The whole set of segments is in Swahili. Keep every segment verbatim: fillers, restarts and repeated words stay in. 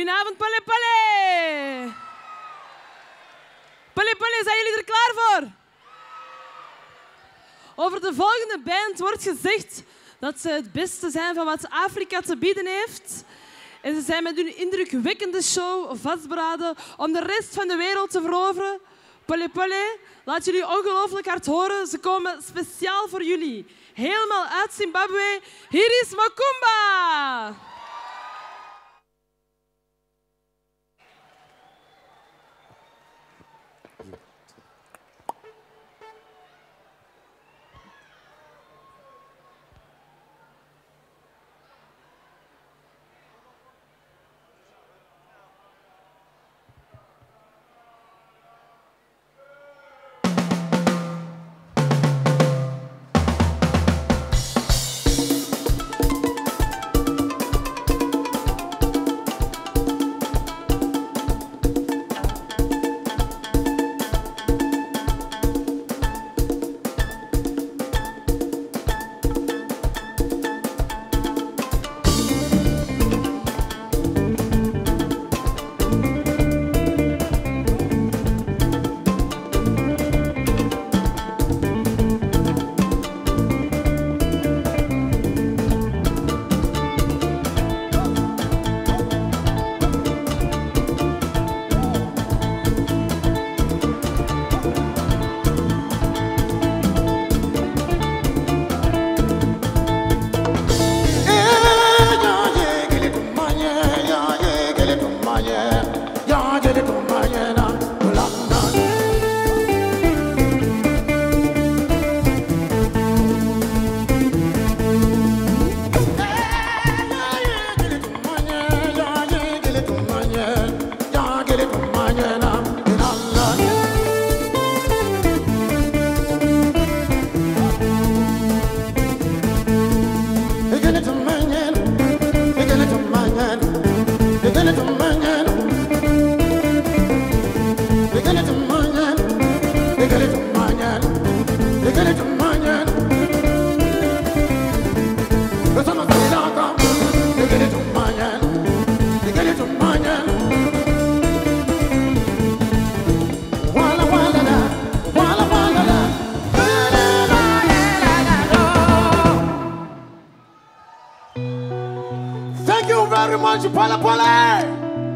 Goedenavond, Polé Polé. Polé Polé, zijn jullie er klaar voor? Over de volgende band wordt gezegd dat ze het beste zijn van wat Afrika te bieden heeft. En ze zijn met hun indrukwekkende show vastberaden om de rest van de wereld te veroveren. Polé Polé, laat jullie ongelooflijk hard horen. Ze komen speciaal voor jullie. Helemaal uit Zimbabwe. Hier is Mokoomba. Polé Polé.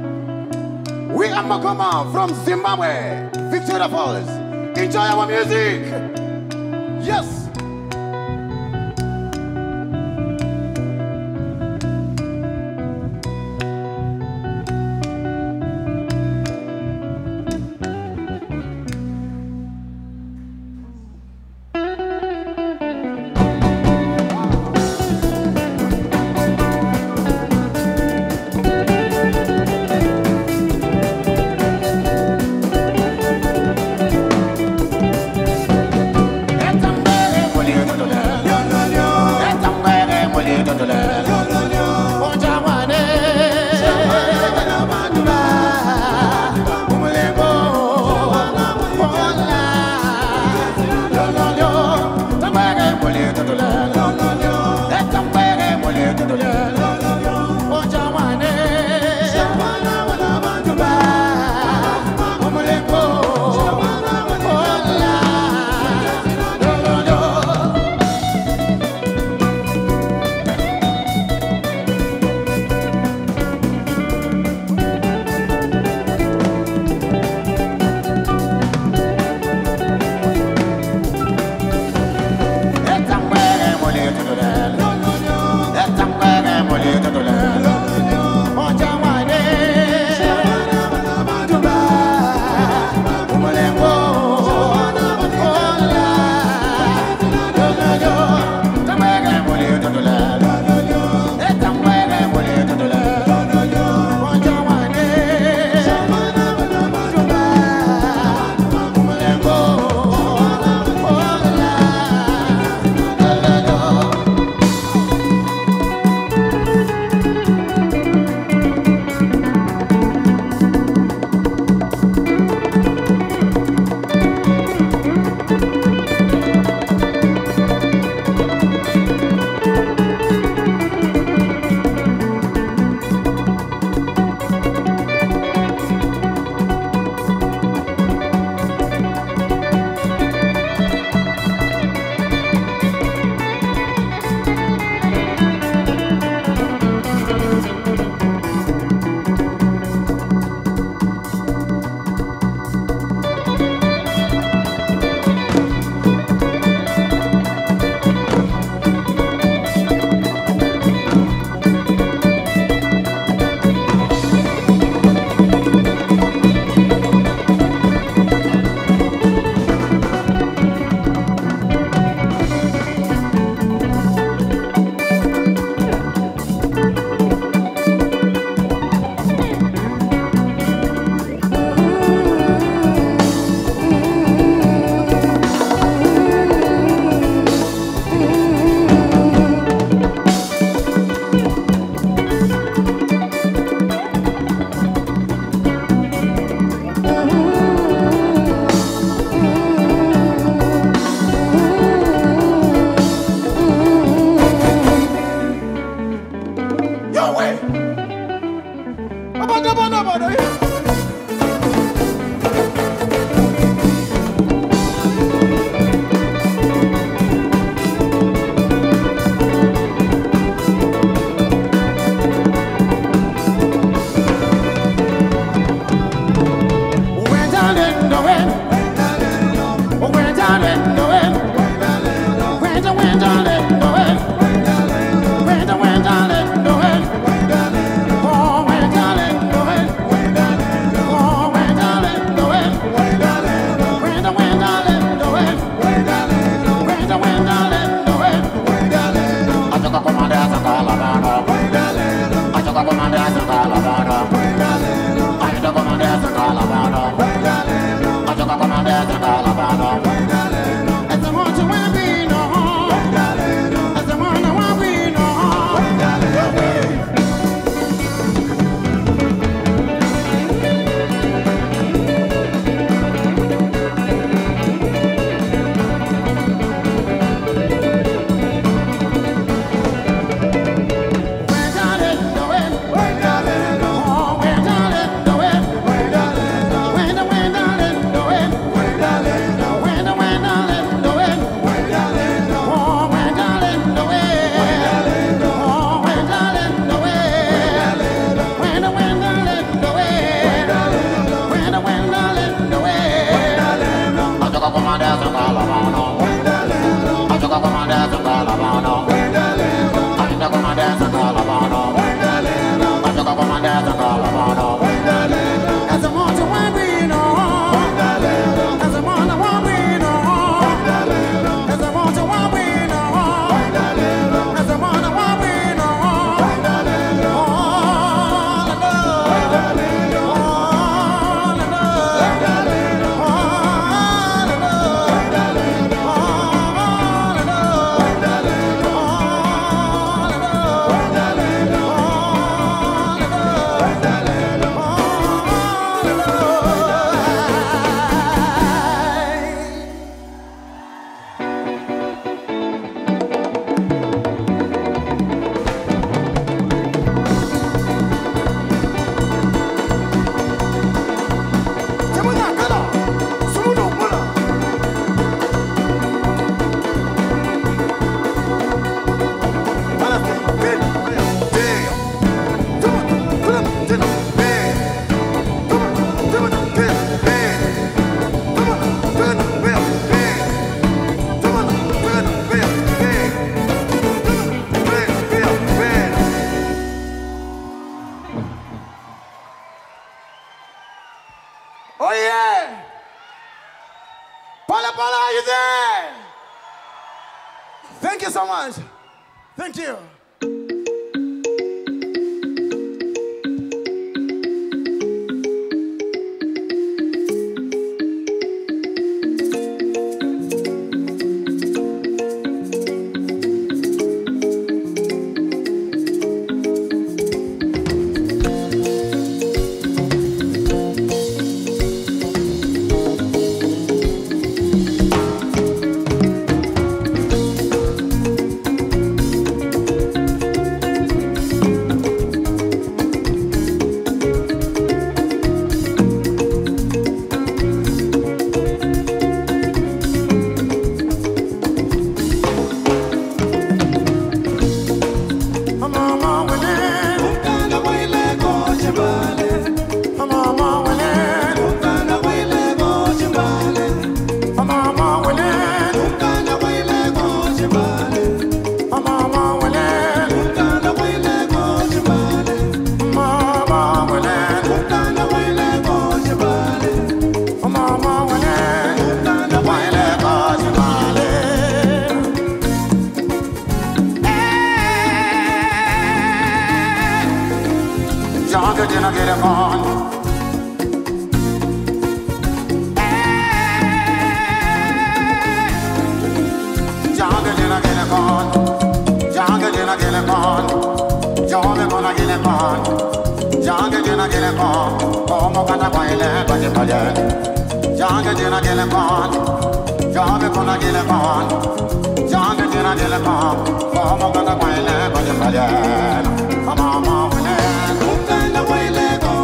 We are Mokoomba from Zimbabwe, Victoria Falls. Enjoy our music. Yes. Thumpnail. Polé Polé, are you there? Thank you so much. Thank you. Come on,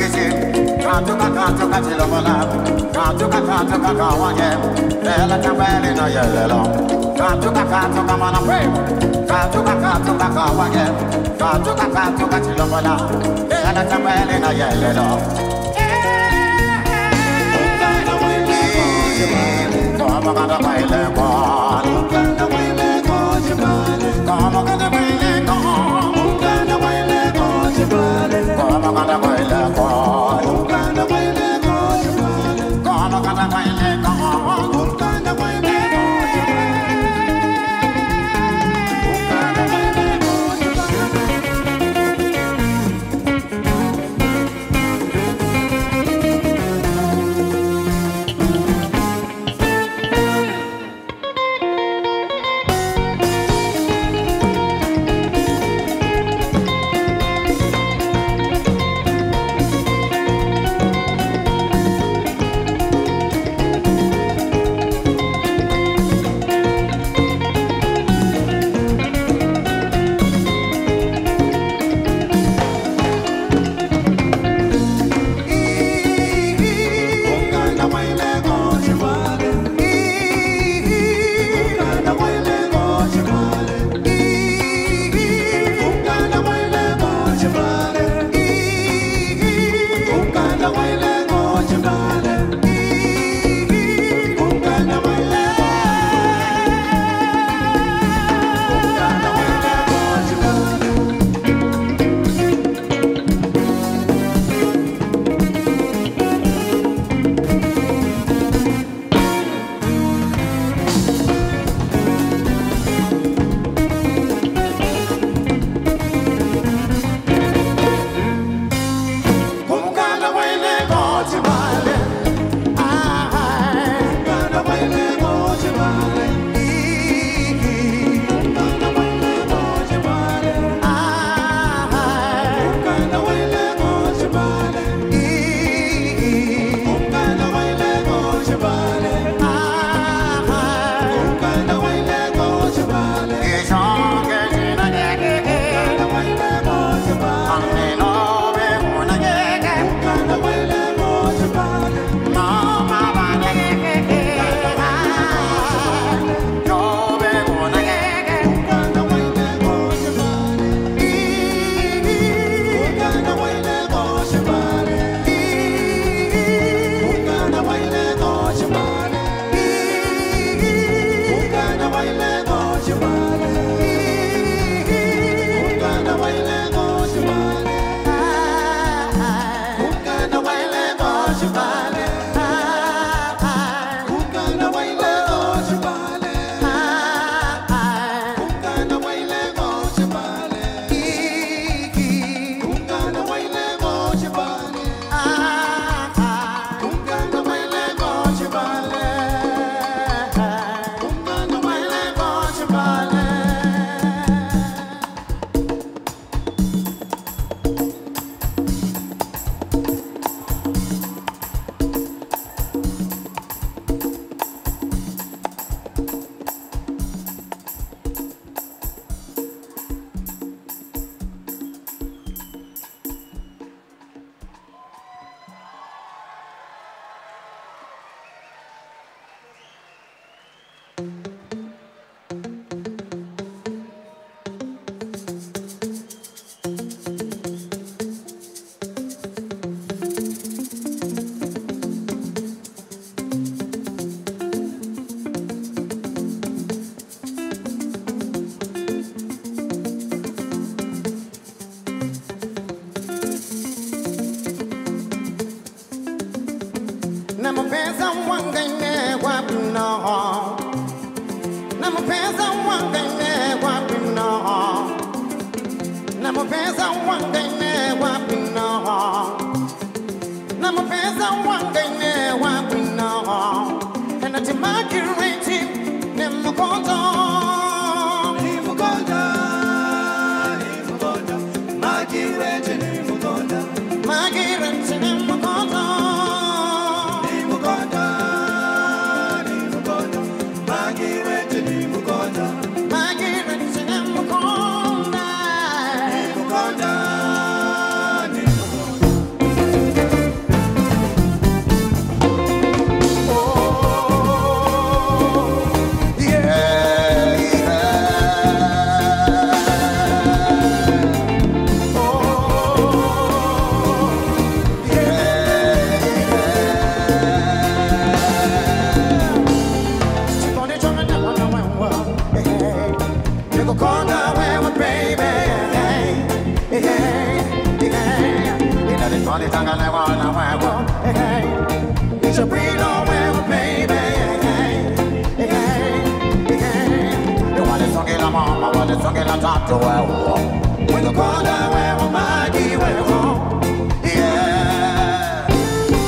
Katuka katuka chilobola, katuka katuka kawaye, lela tambeli no yelelo. Katuka katuka mana pe, katuka katuka kawaye, katuka katuka chilobola, lela tambeli no yelelo. Como cada baile con, cada baile con chibale, como cada baile con, cada baile con chibale, como cada baile con. Thank you. to where we walk. We go call down where we might be where we walk. Yeah.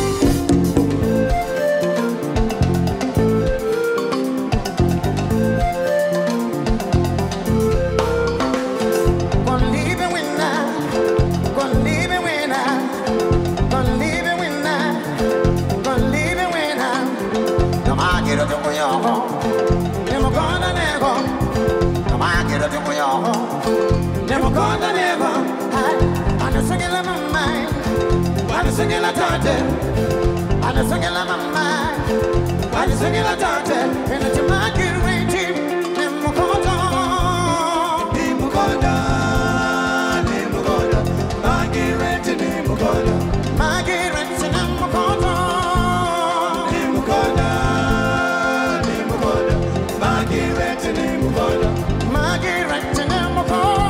Gonna leave it with now. Gonna leave it with now. Gonna leave it with now. Gonna leave it with now. Come on, get up to where you're home. Never gonna never. Come on, get up to where you're home. Never gonna never. I'm just singing on my mind. I'm just singing on Tante. I'm just singing on my mind. I'm just singing on Tante. And it's my get away team. Never gonna. Never gonna. Never gonna. My get ready. Never gonna. My get ready. Never gonna. Never gonna. Never gonna. My get ready. Never gonna. My get ready. Never gonna.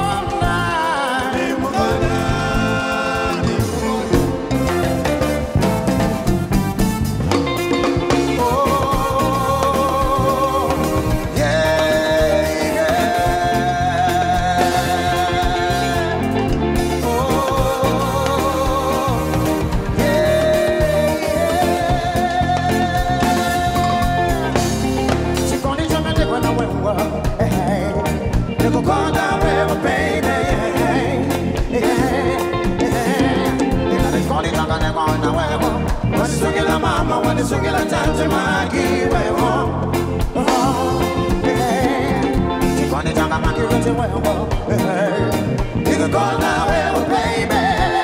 Mama, when it's okay, la tante magi, where home, oh, yeah. She gonna talk about you, where where hey, you can call now, where baby,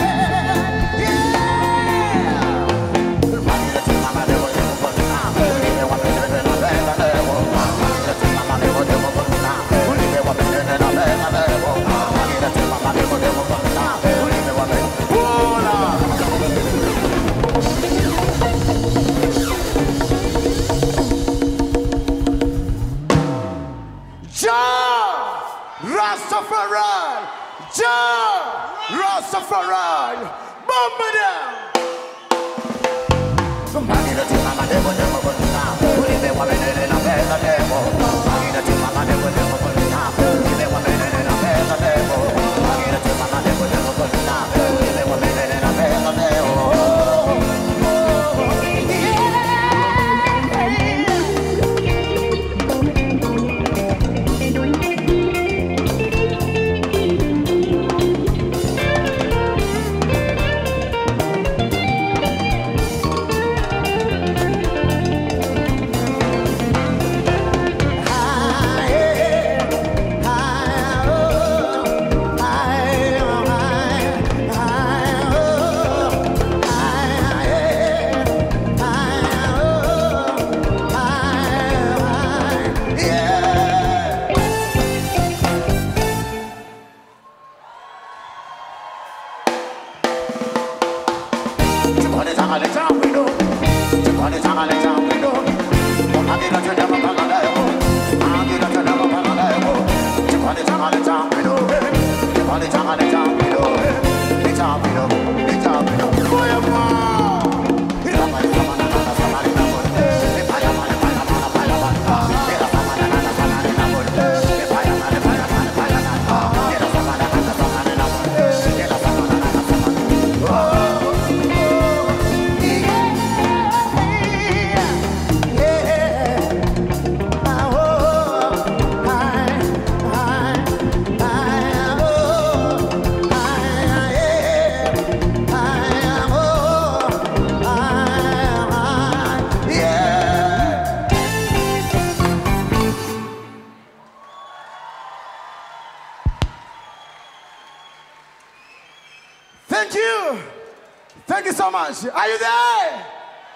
yeah. Mama, let's see, mama, they were never put down. They were better than a better level. Let's see, mama, they were never put down. They were better than a better level. Let's see, mama, they were never put down. They were better. Oh, no. Rastafari, Jah, Rastafari, bomba down. Somebody that you mama never never put down. Who live in one minute in a bed of devil? Somebody that you mama never never put down. Who live in one minute in a bed of devil? Somebody that you mama never never put down. Who live in one minute in a bed of devil? Are you there?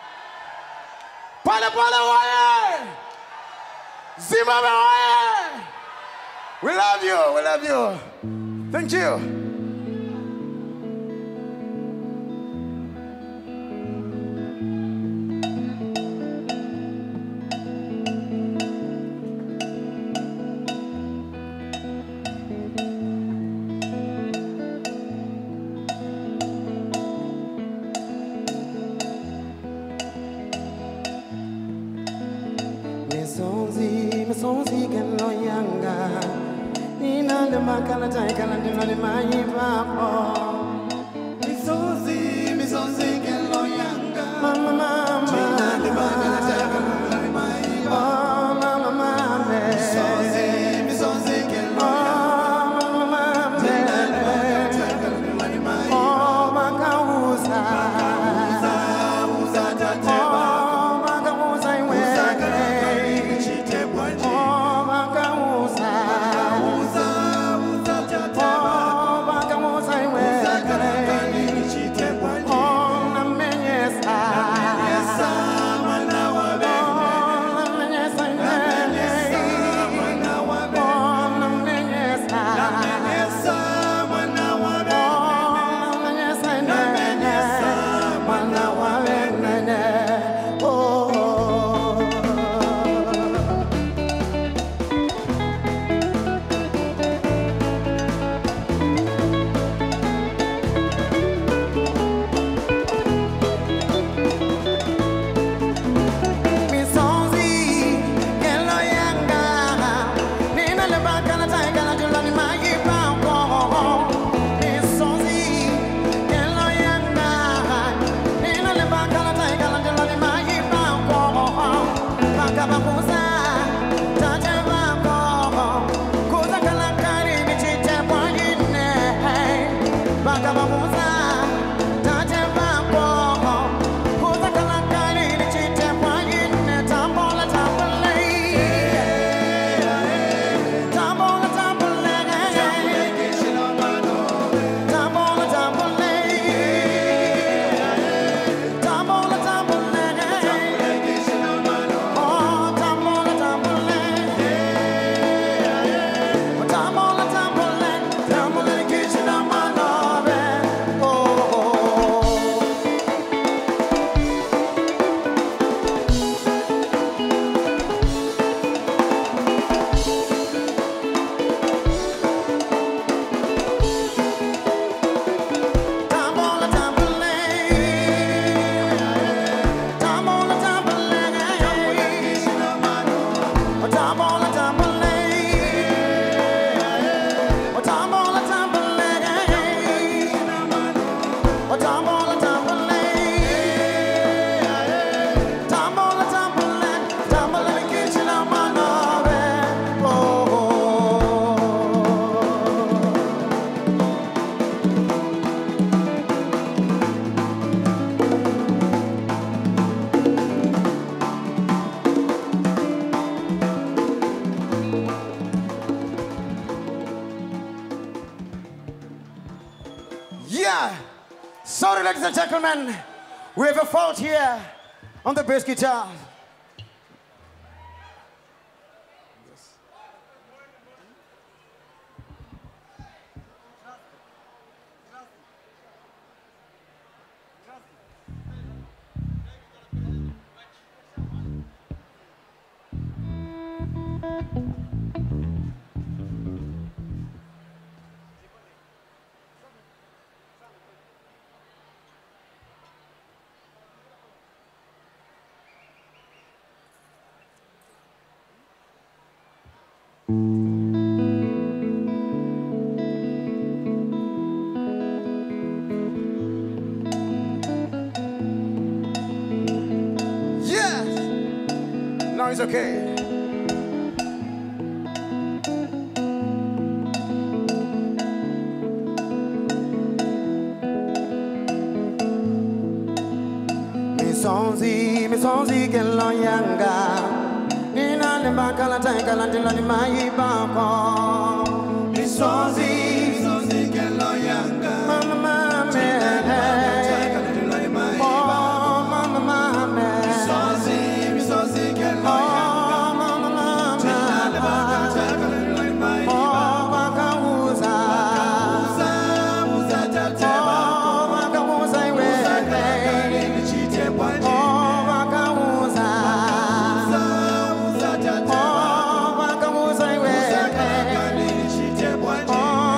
Polé Polé, why? Zimbabwe, why? We love you, we love you. Thank you. Nina le makala taikala ndino le maipapo. Misozi, misozi kelo yanga. Mama mama. Nina le makala taikala ndino le maipapo. Oh mama mama. Misozi, misozi kelo yanga. Oh mama mama. Nina le makala taikala ndino le maipapo. Oh makauza. Makauza, uza tateba. Oh makauza iwe. Uza kalakali chite bwanji. Oh makauza. Makauza, uza tateba. Oh makauza iwe. Uza kalakali chite bwanji. Oh namenyesa. Namenyesa mwana wa bene. Oh namenyesa ine. Namenyesa mwana wa bene. Oh namenyesa. Namenyesa mwana wa bene. Oh namenyesa ine. Namenyesa mwana wa bene. Oh. Misonzi, kelo yanga. Nina le bakala taikala julani maipapo. Misonzi, kelo yanga. Nina le bakala taikala julani maipapo. Bakabakuza, tate bako. Kuza kalakari bichite bwajine. Bakabakuza, tate bako. Kuza kalakari bichite bwajine. Tambola tambole. Tambola tambole. Tambola tambole. Tambola tambole. Oh, tambola tambole. Tambola tambole. Tambola kishina manobe. Oh. Tambola tambole. Tambola tambole. Oh, tambola tambole. Oh, tambola tambole. Oh, tambola tambole. Tambola tambole. Tambola kishina manobe. Oh. Yeah. Sorry, ladies and gentlemen. We have a fault here on the bass guitar. Yes. Now it's okay. Misonzi, misonzi kelo yanga. Nina le bakala taikala ndilo ni maipapo. Misonzi, misonzi kelo yanga. Mama mama. Oh mama mama. Misonzi, misonzi kelo yanga. Oh mama mama. Nina le bakala taikala ndilo ni maipapo. Oh makauza. Makauza, uza tateba. Oh makauza iwe. Uza kalakali bichite bwanji. Oh makauza. Makauza, uza tateba. Oh makauza iwe. Uza kalakali bichite bwanji. Oh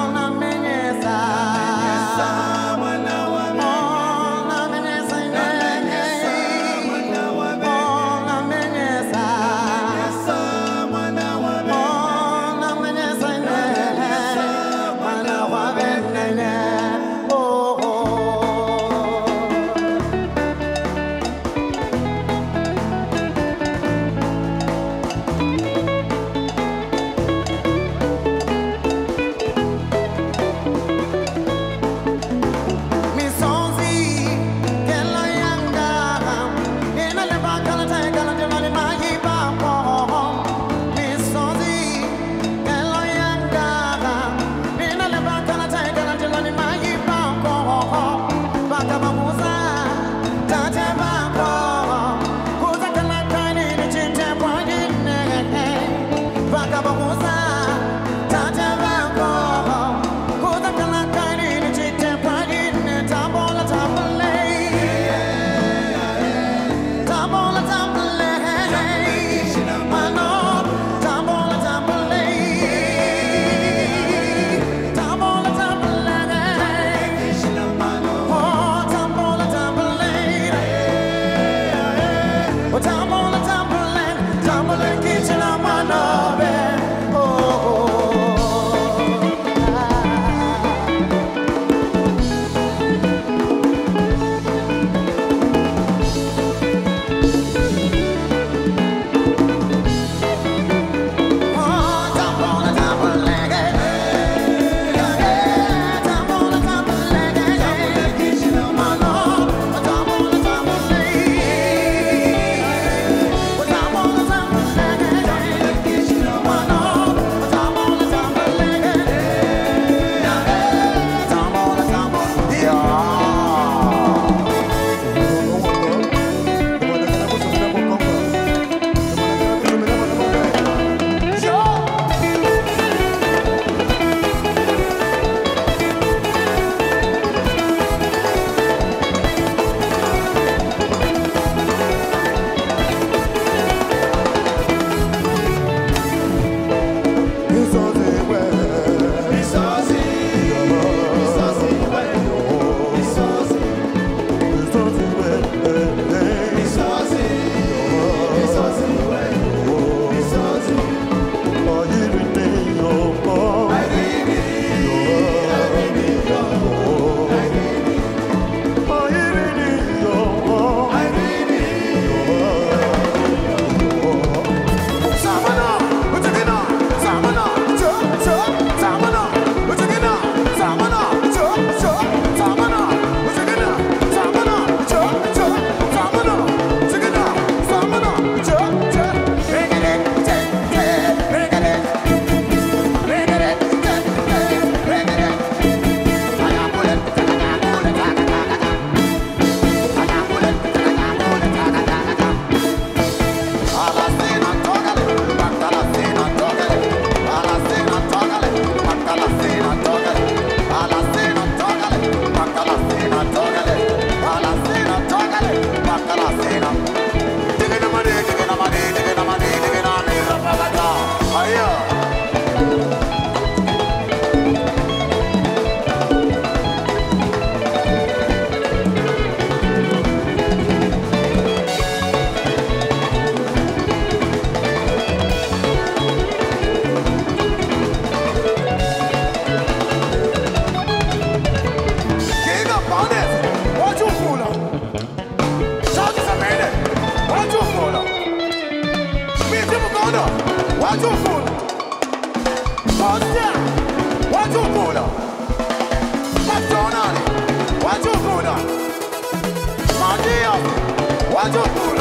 Mother, what you fool? Master, what you fool? McDonald, what you fool? Magia, what you fool?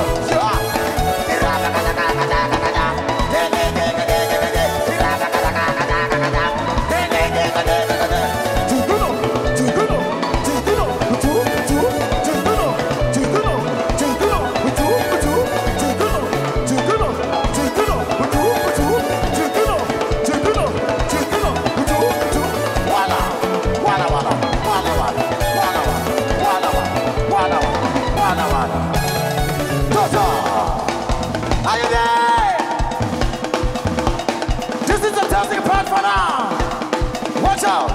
Are you there? This is the testing part for now. Watch out.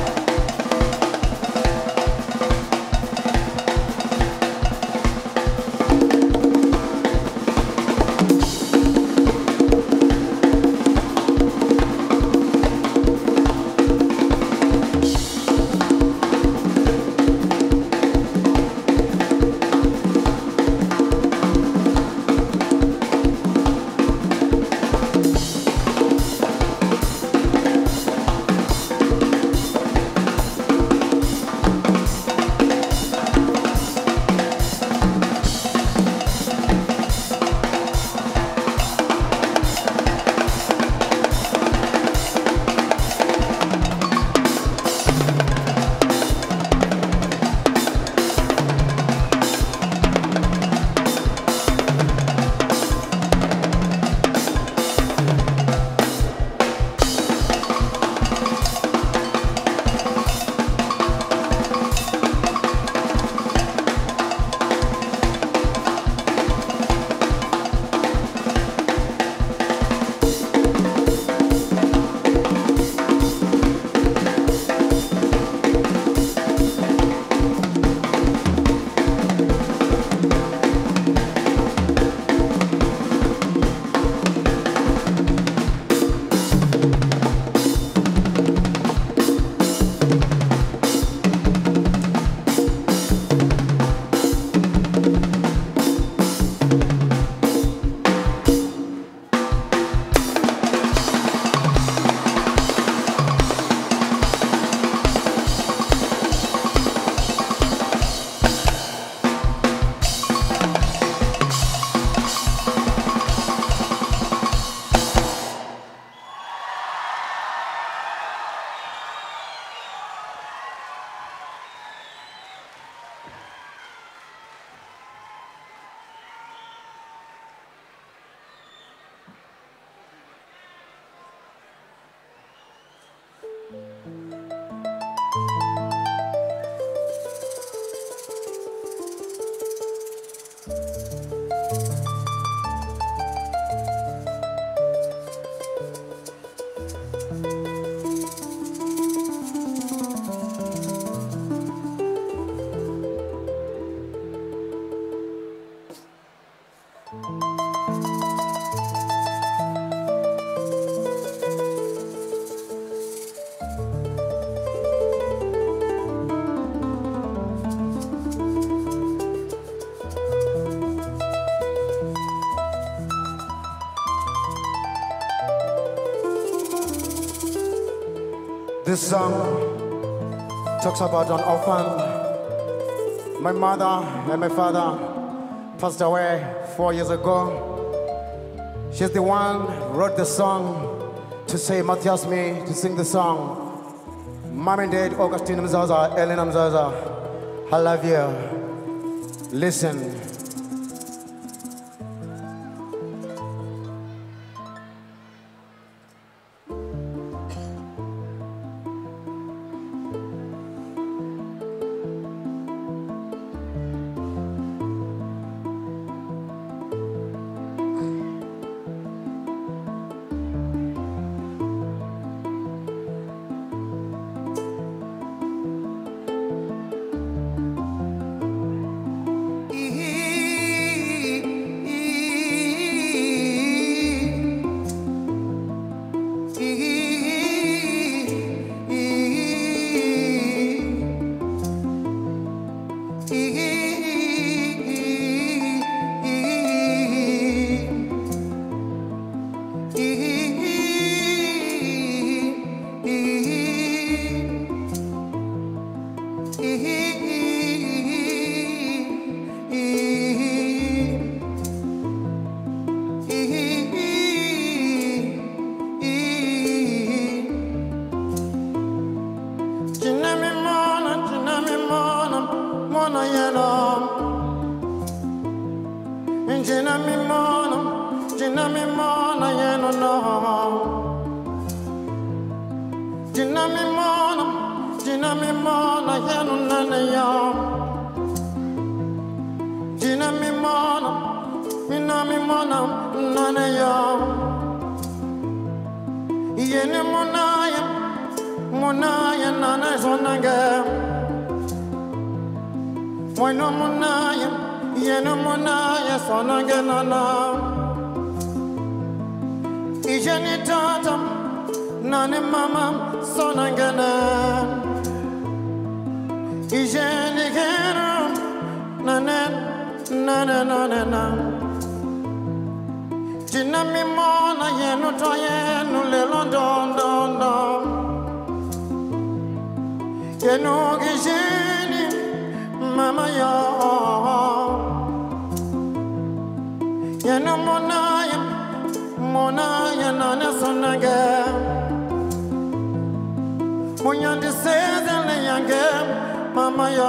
This song talks about an orphan. My mother and my father passed away four years ago. She's the one who wrote the song to say Matthias me to sing the song. Mom and Dad, Augustine Mzaza, Ellen Mzaza, I love you. Listen. mona yeno no. Jina mi mona, jina mi mona yeno nana yo. Jina mi mona, mina mi mona nana yo. Yene mona ya, mona ya nana zonanga. Moino mona ya, yene mona ya zonanga nana. Ijeni tata, nani mama zonanga nana. Ijeni gena, nana nana nana nana. Jina mi mona yenu to yenu lelo don don don. Yenu gijeni mama yo. Yenu mona ya mona ya nana sonanga. Munyandi sezele yange mama yo.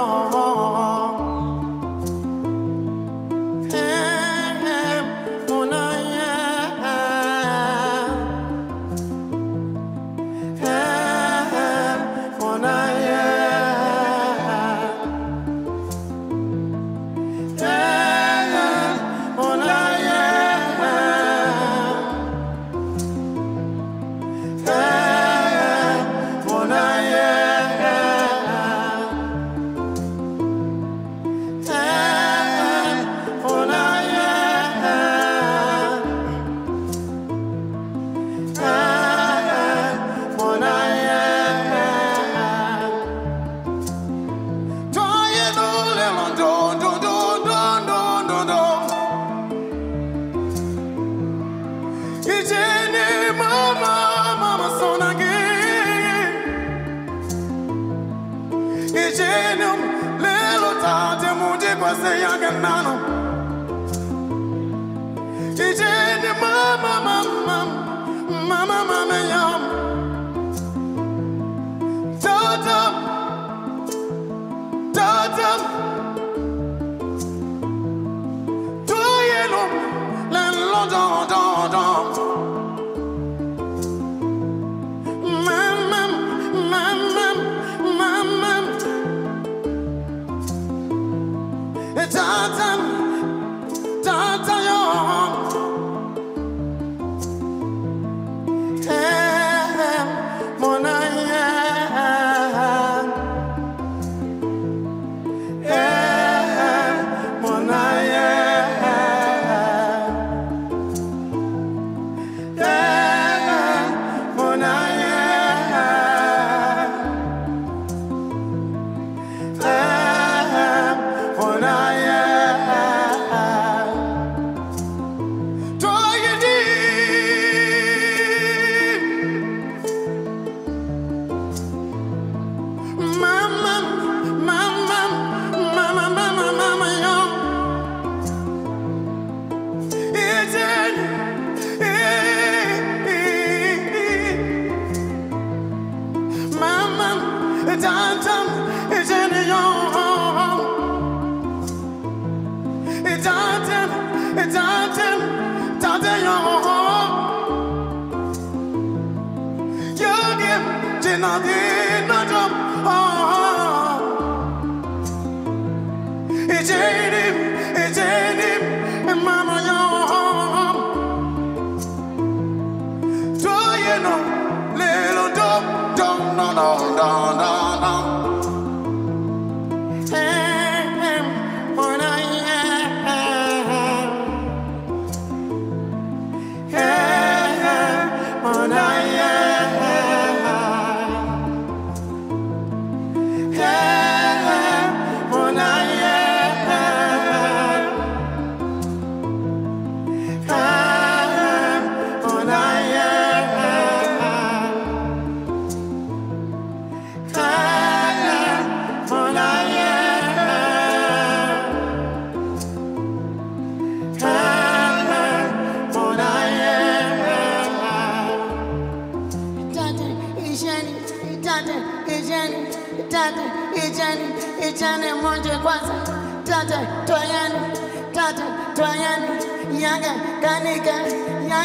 Ichane monje kwanza, tata, toyani, tata, toyani, yanga, kanika, yanga,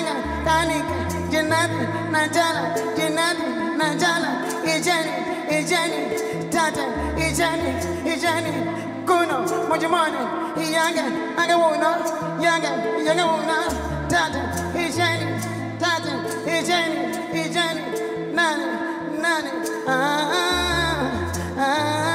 Kanika, Janati, Najala, Janati, Najala, Ijani, Ijani, Tata, Ijani, Ijani, Kuno, Mujimani, Yanga, Agawuna, Yanga, Yagawuna, Tata, Ijani, Tata, Ijani, Ijani, Nani, Nani, ah, ah, ah.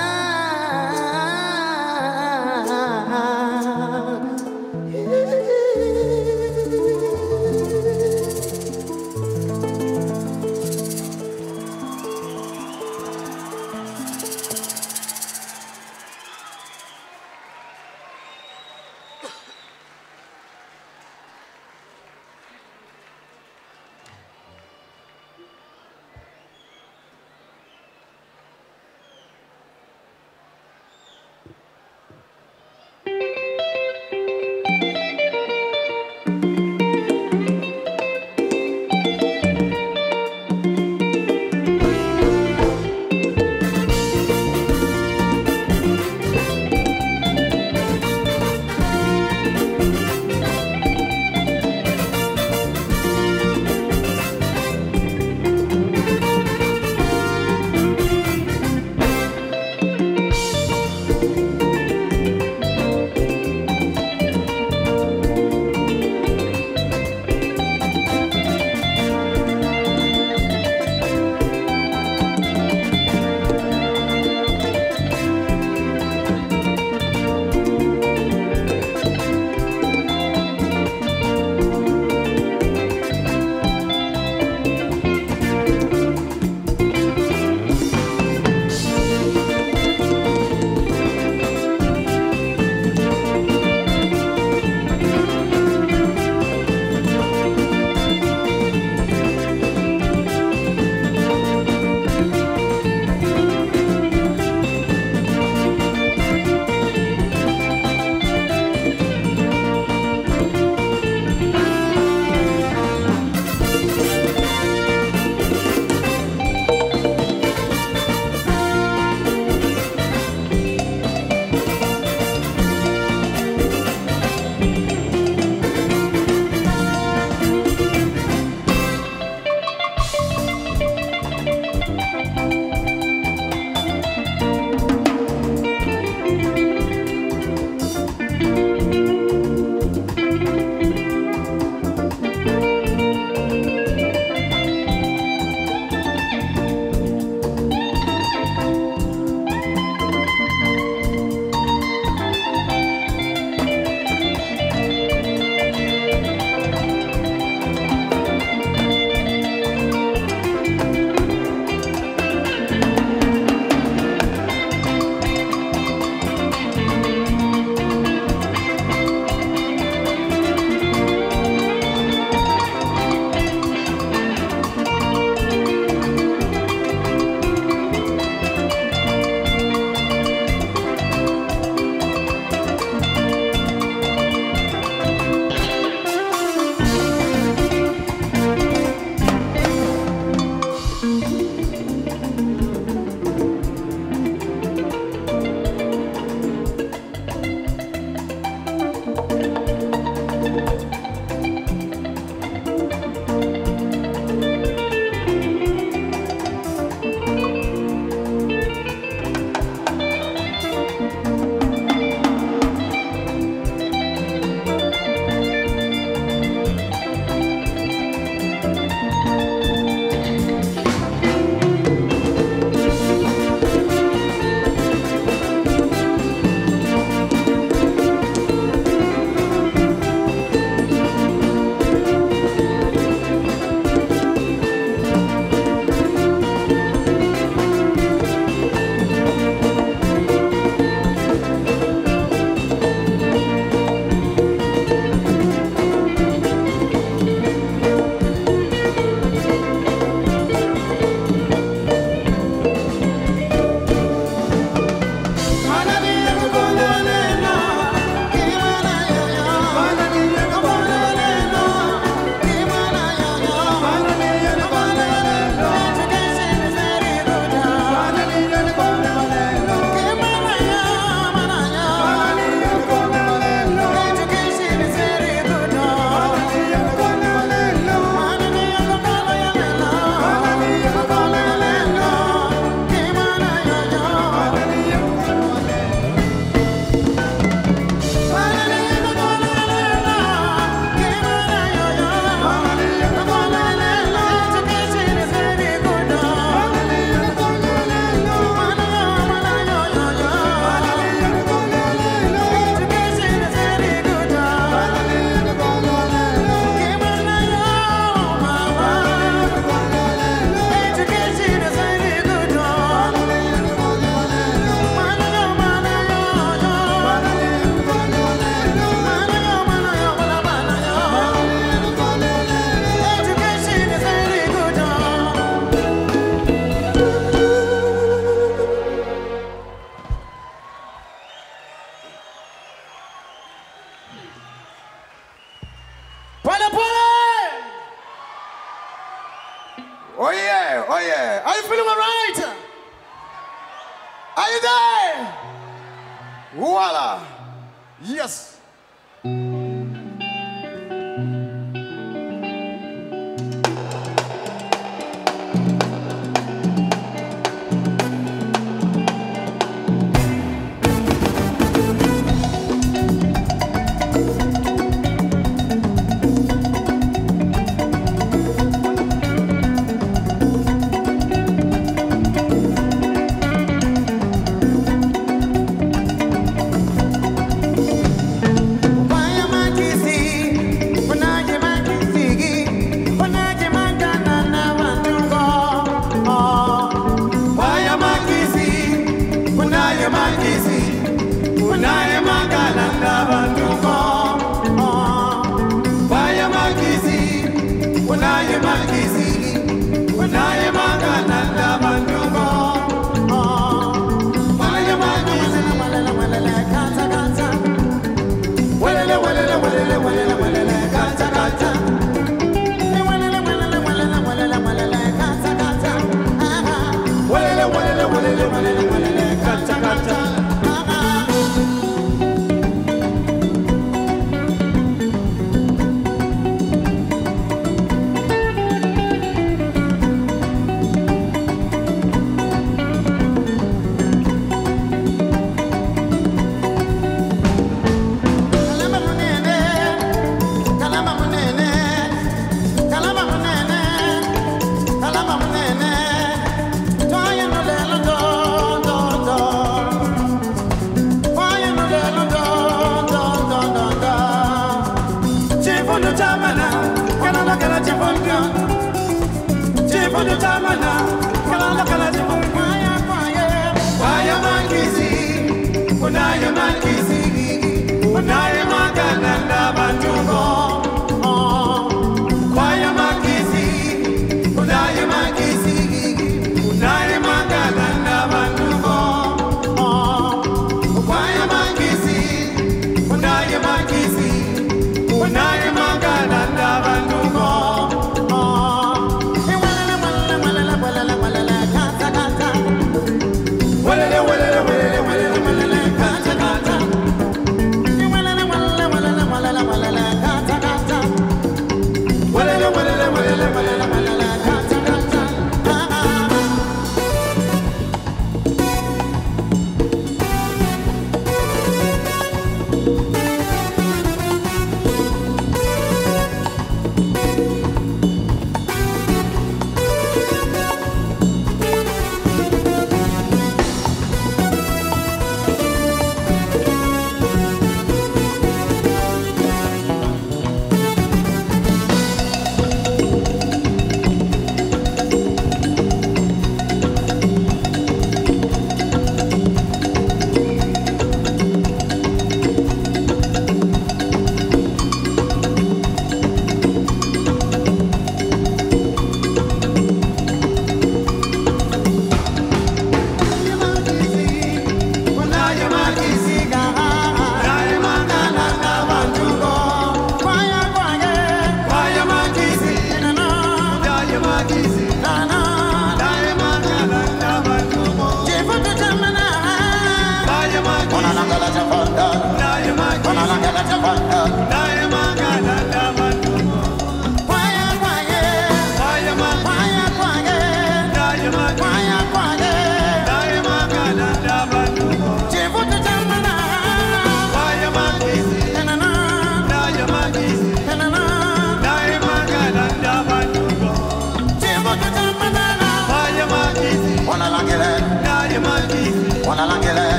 Oh yeah, oh yeah. Are you feeling alright? Are you there? Voila. Yes.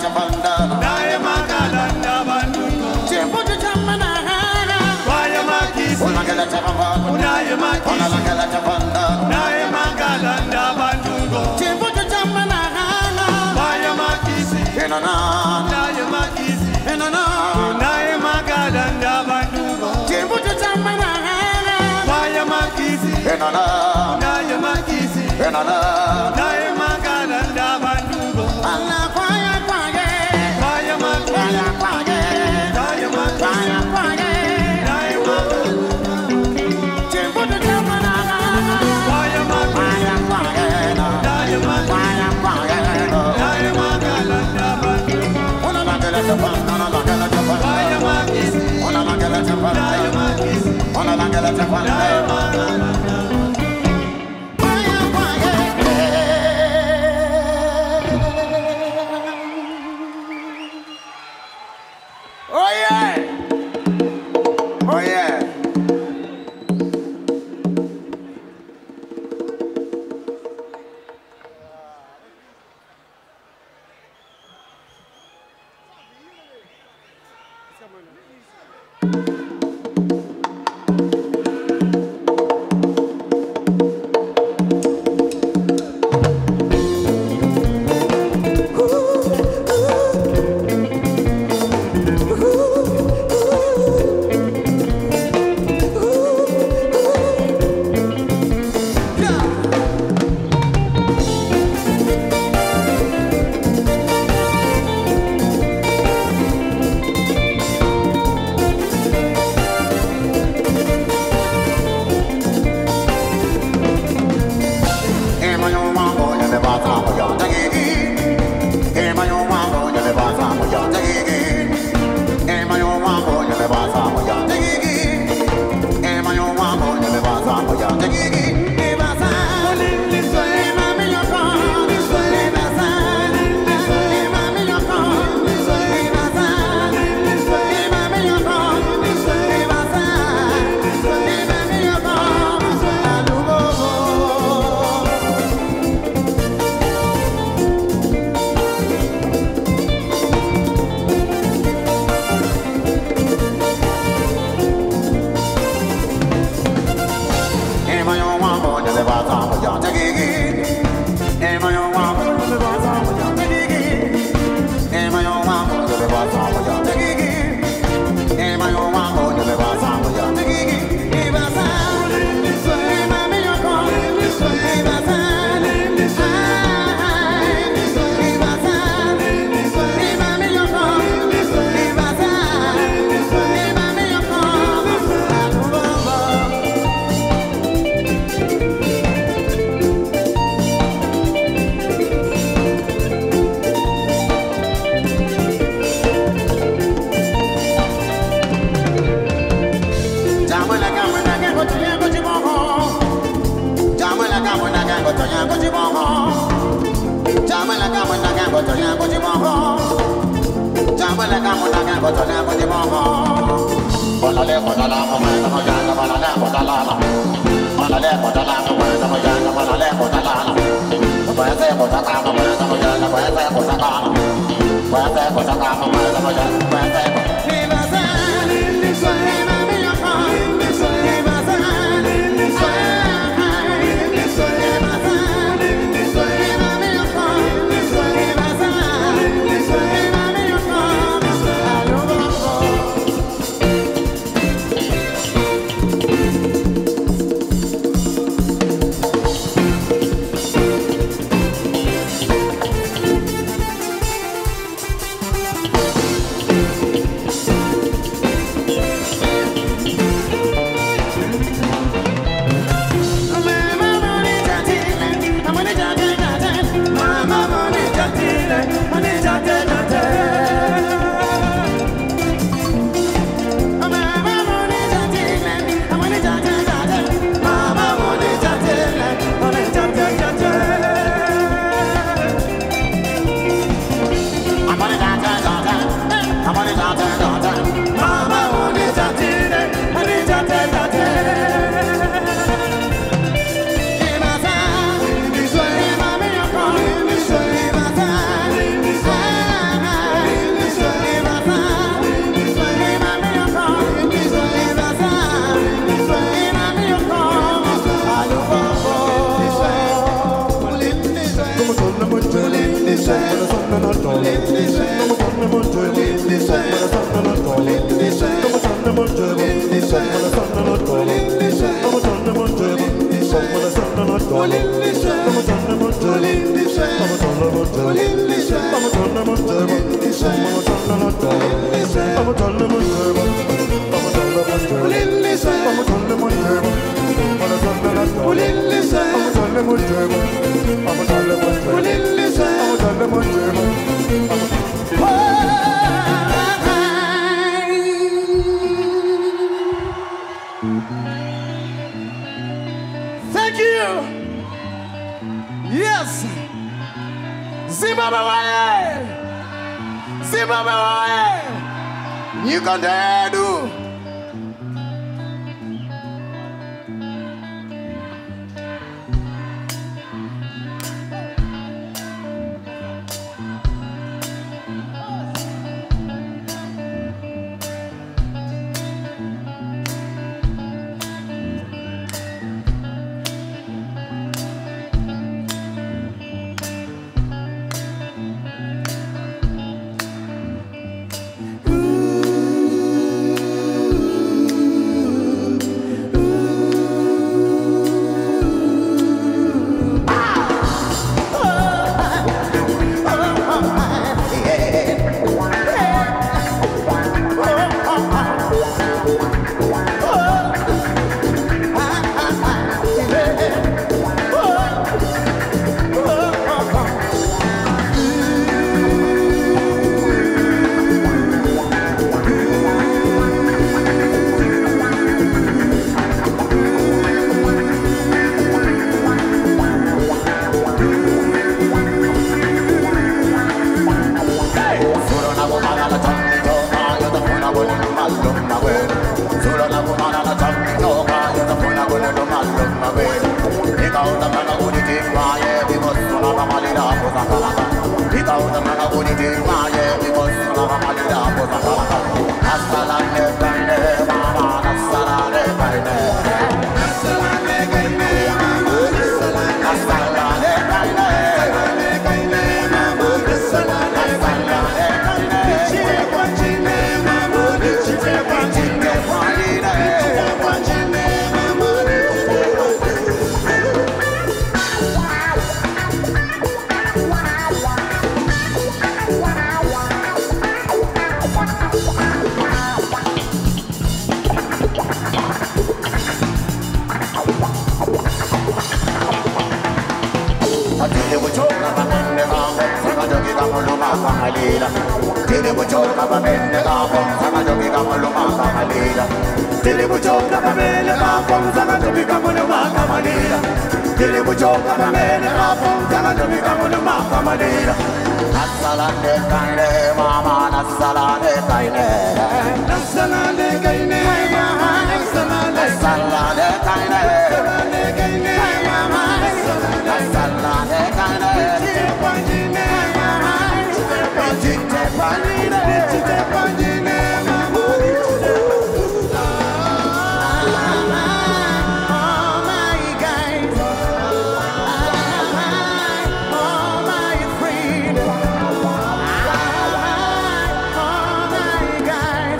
chapandana. naye magalanda bandungo. Chimbutu chamanahana. Waya makisi, Unangela chapambana. unaye makisi, Unangela chapandana. naye magalanda bandungo. Chimbutu chamanahana. Waya makisi, Inana. unaye makisi, Inana. unaye magalanda bandungo. Chimbutu chamanahana. Waya makisi, Inana. unaye makisi, Inana. unaye magalanda bandungo. Allah kwaya kwaya. Waya makisi, Kwaya kwaya. unaye makisi, Kwaya kwaya. unaye magalanda. Chimbutu chamanahana. Waya makisi, Kwaya kwaya. unaye makisi, Kwaya kwaya. unaye magalanda bandungo. Unangela chapandana. Unangela chapandana. Waya makisi, Unangela unaye chapandana. makisi, Unangela chapandana. unaye magalanda. Kwaya kwaya. Oh yeah! Oh yeah! Thank you. Yes. Zimbabwe. Zimbabwe. You can dare do. Guys,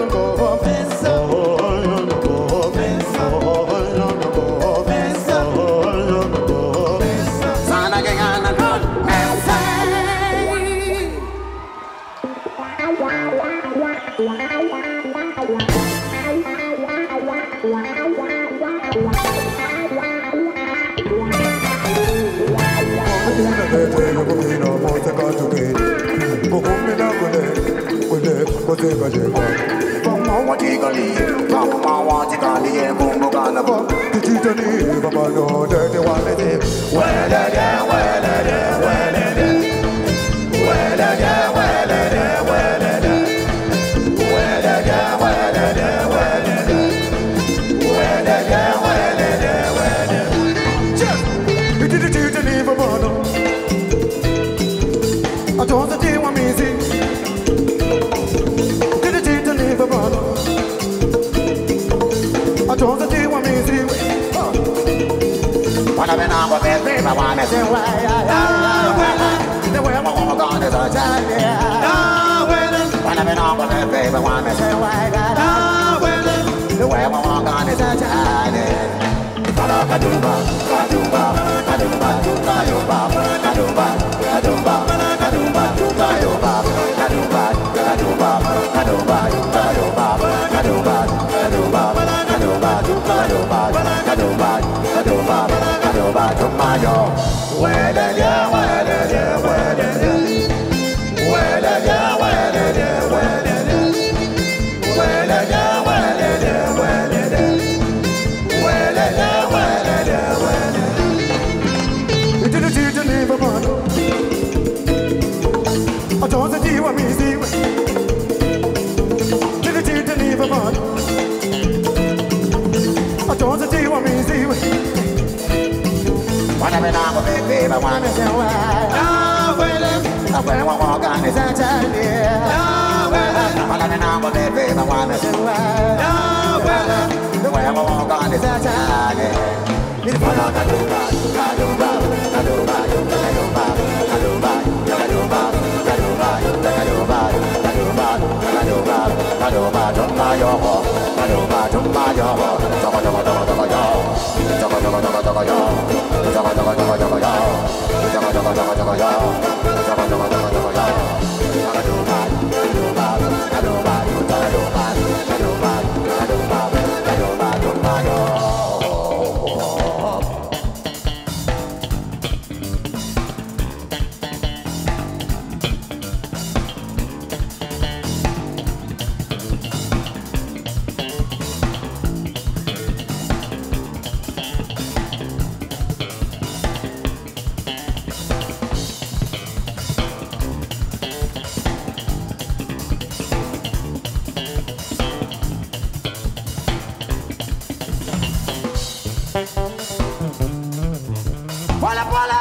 Polé Polé!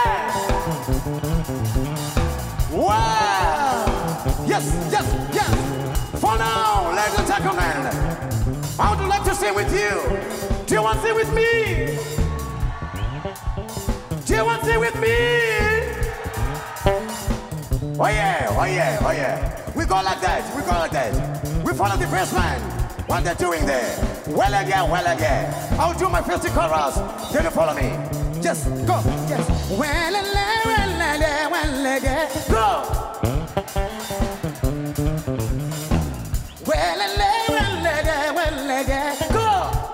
Wow! Yes, yes, yes! For now, ladies and gentlemen, I would like to sing with you. Do you want to sing with me? Do you want to sing with me? Oh yeah, oh yeah, oh yeah. We go like that, we go like that. We follow the first man, what they're doing there. Well again, well again. I'll do my first chorus, then you follow me. Just go, just well again, well again, well again. Go! Well again, well again, well again. Go!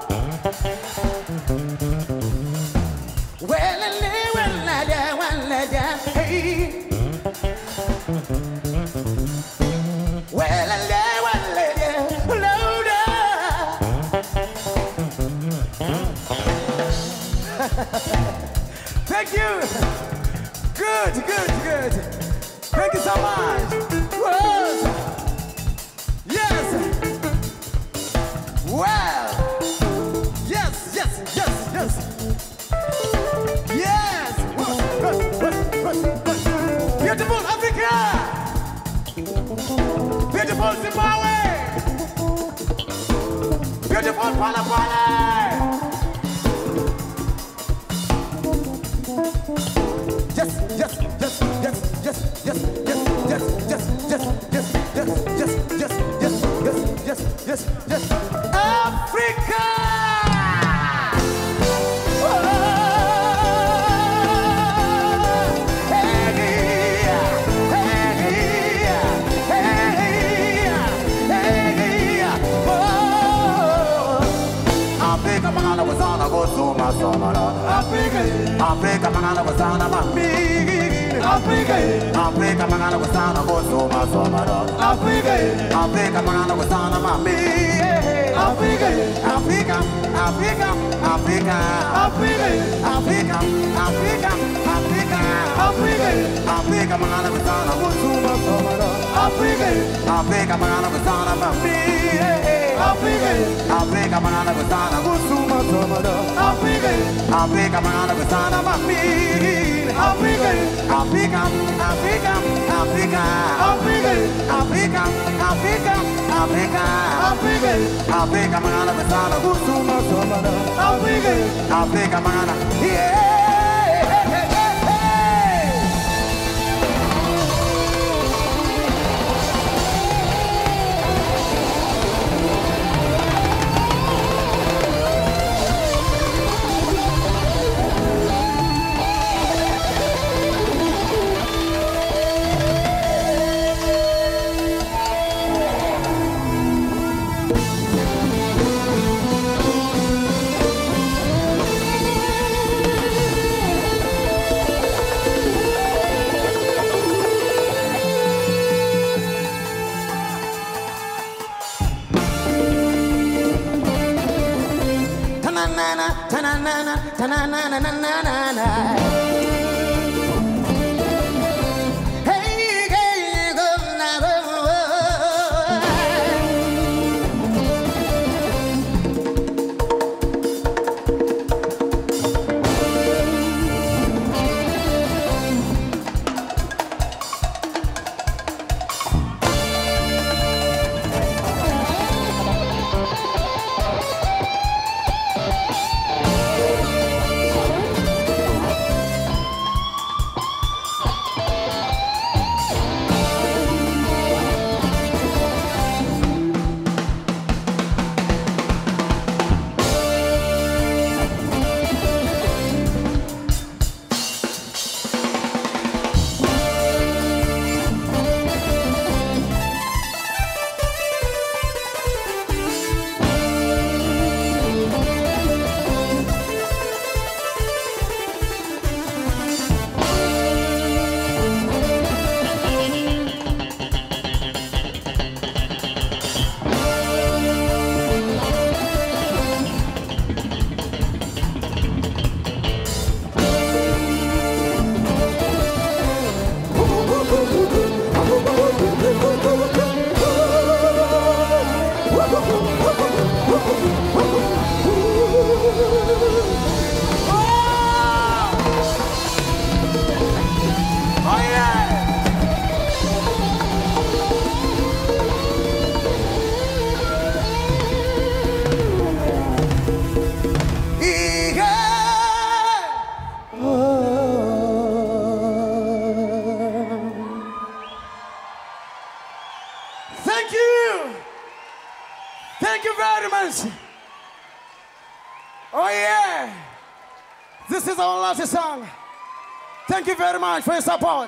Well again, well again, well again. Hey! Well again, well again, louder. Thank you. Good, good, good. Thank you so much. Whoa. Yes. Well. Yes, yes, yes, yes. Yes. Good, good, good, good. Beautiful Africa. Beautiful Zimbabwe. Beautiful Polé Polé. Yes, yes, yes, yes, yes, yes, yes, yes, yes, yes, yes, yes, yes, yes, yes, yes, yes, somara. Africa, Africa mangana kusana mami. Africa, Africa mangana kusana kusoma somara. Africa, Africa mangana kusana mami. Africa, Africa, Africa, Africa, Africa, Africa, Africa, Africa, Africa, Africa mangana kusana kusoma somara. Africa, Africa mangana kusana mami. Africa, Africa mangana kusana kusoma somara. Africa, Africa mangana kusana mami. Africa, Africa, Africa, Africa, Africa, Africa, Africa, Africa, Africa, Africa mangana kusana kusoma somara. Africa, Africa mangana, yeah. Ta-na-na-na, ta-na-na-na-na-na-na-na. Hey, hey, go now, go. Thank you. Thank you very much. Oh yeah. This is our last song. Thank you very much for your support.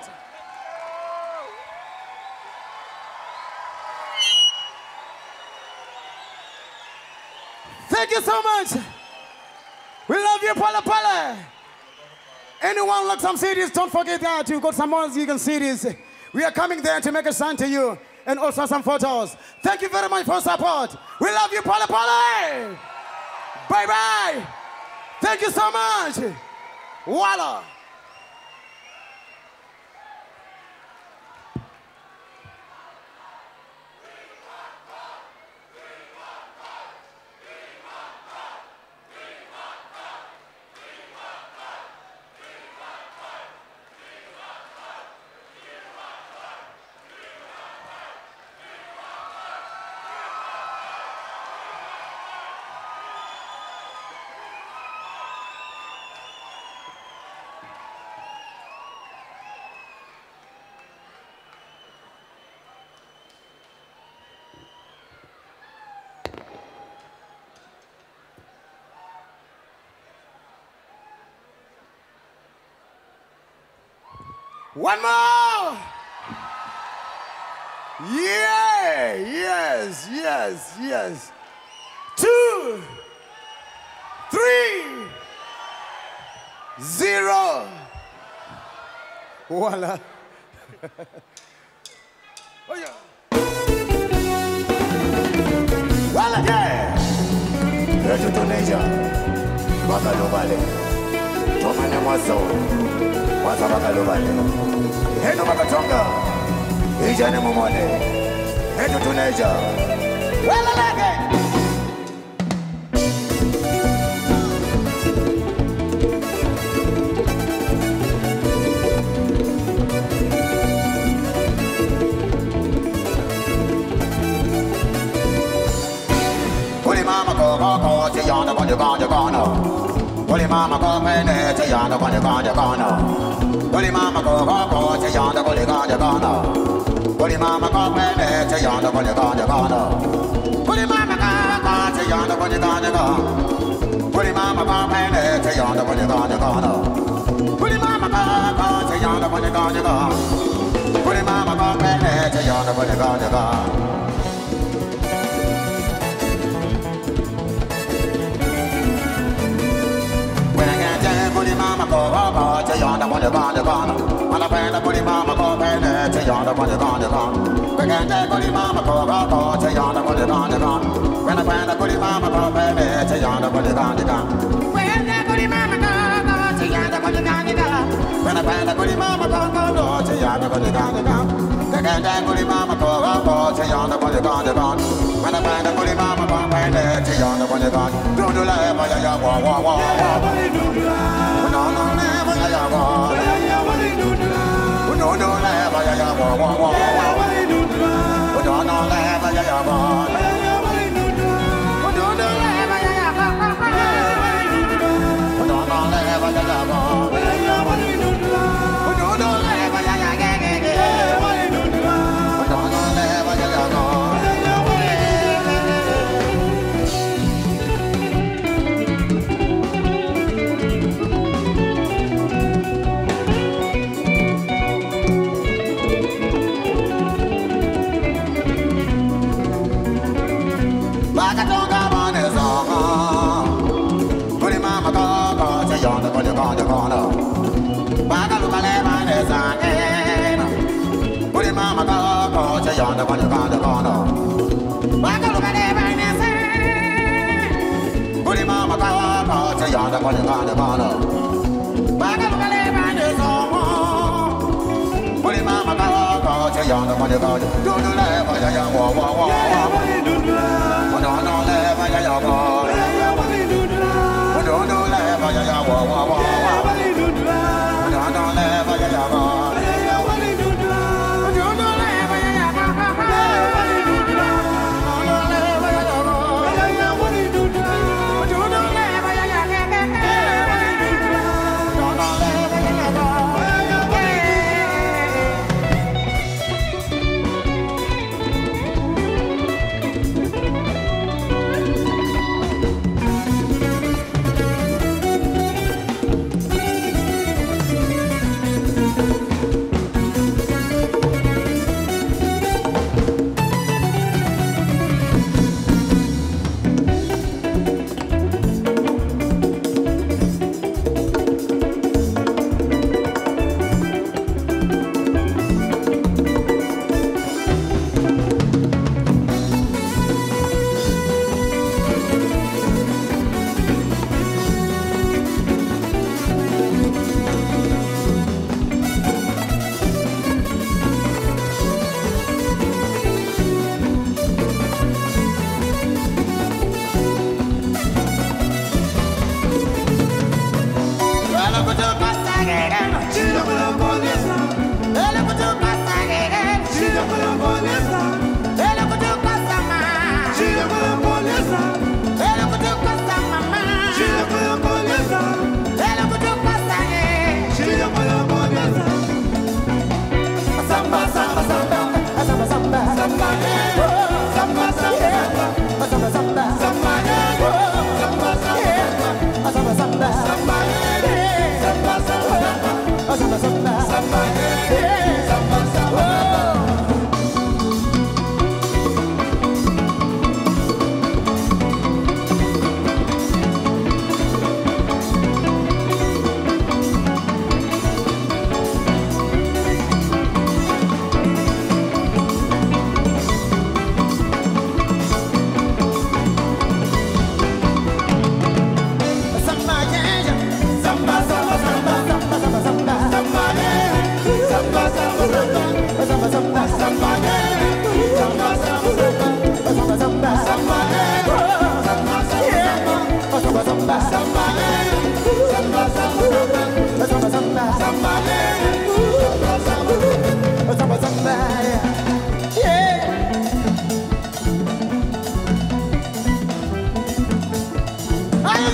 Thank you so much. We love you, Polé Polé. Anyone like some C Ds, don't forget that you got some more you can C Ds. We are coming there to make a sign to you and also some photos. Thank you very much for support. We love you, Polé Polé. Bye bye. Thank you so much. Voila. One more. Yeah, yes, yes, yes. Two, three, Zero. Voila. Oh yeah. Well again. Here to Tunisia. Bakalubale. Tomane mwaso. Mwasa bakalubale. Heno bakatonga. Ijane mumone. Here to Tunisia. Well again. Yonder when you gone, you're gone. Holy mama go pene to yonder when you gone, you're gone. Holy mama go go to yonder when you gone, you're gone. Holy mama go pene to yonder when you gone, you're gone. Holy mama go go to yonder when you gone, you're gone. Holy mama go pene to yonder when you gone, you're gone. Holy mama go go to yonder when you gone, you're gone. Holy mama go pene to yonder when you gone, you're gone. Mama go go to yonder when you gone, you're gone. When I find the bully mama go pene to yonder when you gone, you're gone. We can't take bully mama go go go to yonder when you gone, you're gone. When I find the bully mama go pene to yonder when you gone, you're gone. When the bully mama go go to yonder when you gone, you're gone. When I find the bully mama go go go to yonder when you gone, you're gone. We can't take bully mama go go go to yonder when you gone, you're gone. When I find the bully mama go pene to yonder when you gone. Do do la ya ya ya wa wa wa wa. No, no, never, ya, ya, wa. No, no, never, ya, ya, wa, wa, wa, wa. No, no, never, ya, ya, wa. No, no, never, ya, ya, wa, wa, wa. No, no, never, ya, ya, wa. No, no, never, ya, ya, ge, ge, ge. No, no, never, ya, ya, wa. Yonder when you gone, you're gone. Back a look at everything. Bully mama go to yonder when you gone, you're gone. Back a look at everything. Bully mama go to yonder when you gone. Do do level, ya ya wa wa wa wa. No no level, ya ya wa. Do do level, ya ya wa wa wa. No no level, ya ya wa.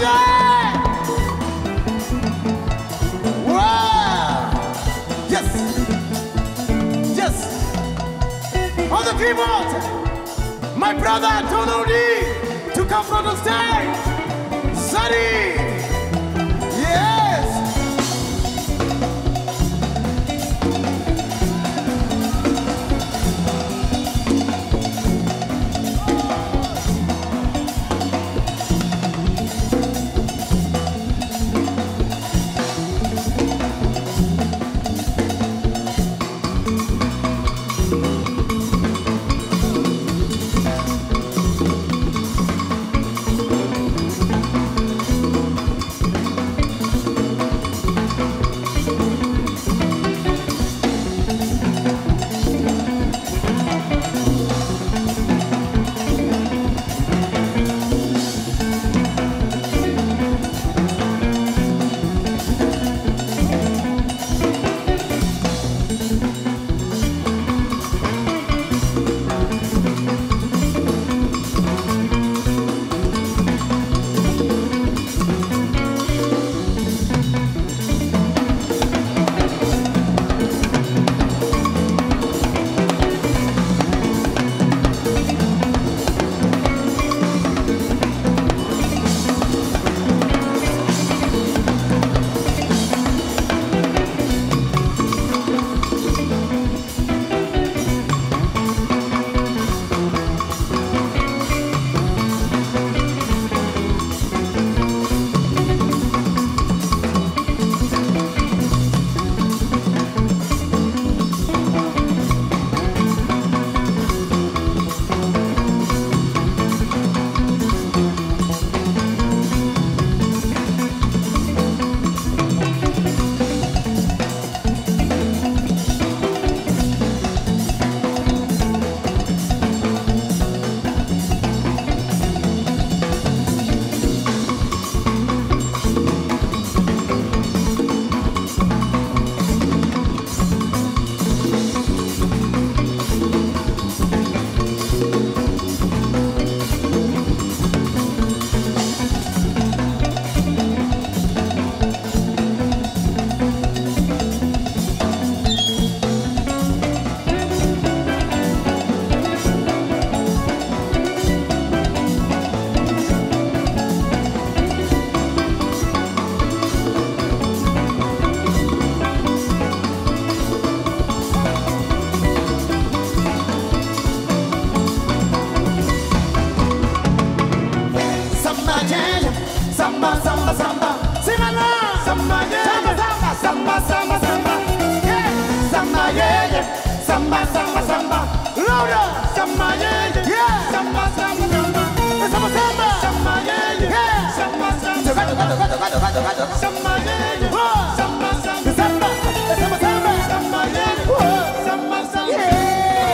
yeah! Wow! Yes! Yes! On the keyboard, my brother Tonodi to come from the stage. Sunny! Yes! Samba, samba, samba, sing along. Samba, yeah, samba, samba, samba, samba, yeah. Samba, yeah, yeah. Samba, samba, samba, louder. Samba, yeah, yeah. Samba, samba, samba, samba, samba, samba, yeah, yeah. Samba, samba, samba, samba, yeah, yeah. Samba, samba, samba, samba, samba, samba, yeah, yeah. Samba, samba, yeah.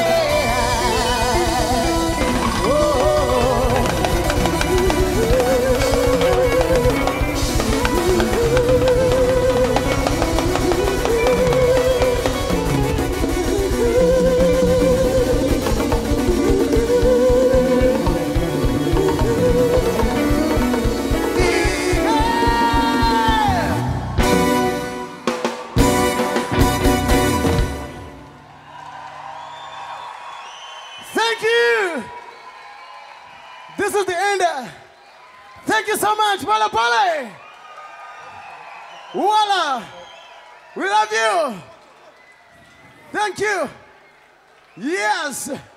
Thank you. This is the end. Thank you so much, Polé Polé. Voila. We love you. Thank you. Yes.